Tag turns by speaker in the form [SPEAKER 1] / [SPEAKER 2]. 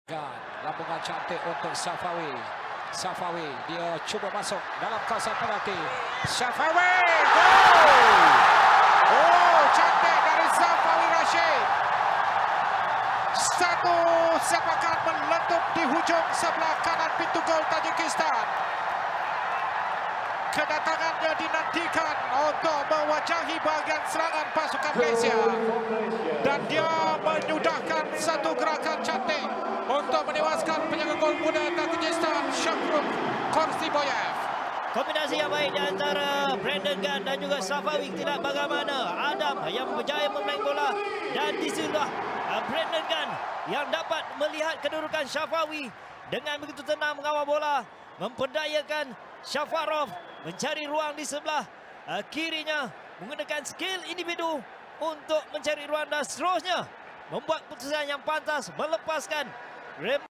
[SPEAKER 1] Lambungan cantik untuk Safawi. Safawi dia cuba masuk dalam kawasan penalti. Safawi gol! Oh, cantik dari Safawi Rashid. Satu sepakan meletup di hujung sebelah kanan pintu gol Tajikistan. Kedatangannya dinantikan untuk mewajahi bahagian serangan pasukan Malaysia. Dan dia menyudahkan satu gerakan cantik untuk menewaskan penjaga gol muda Tajikistan, Shahrukh Khorziboyev.
[SPEAKER 2] Kombinasi yang baik di antara Brandon Gunn dan juga Safawi. Tidak bagaimana Adam yang berjaya memain bola. Dan di sinilah Brandon Gunn yang dapat melihat kedudukan Safawi dengan begitu tenang mengawal bola. Memperdayakan Shafarov mencari ruang di sebelah kirinya. Menggunakan skill individu untuk mencari ruang dan seterusnya membuat putusan yang pantas melepaskan rem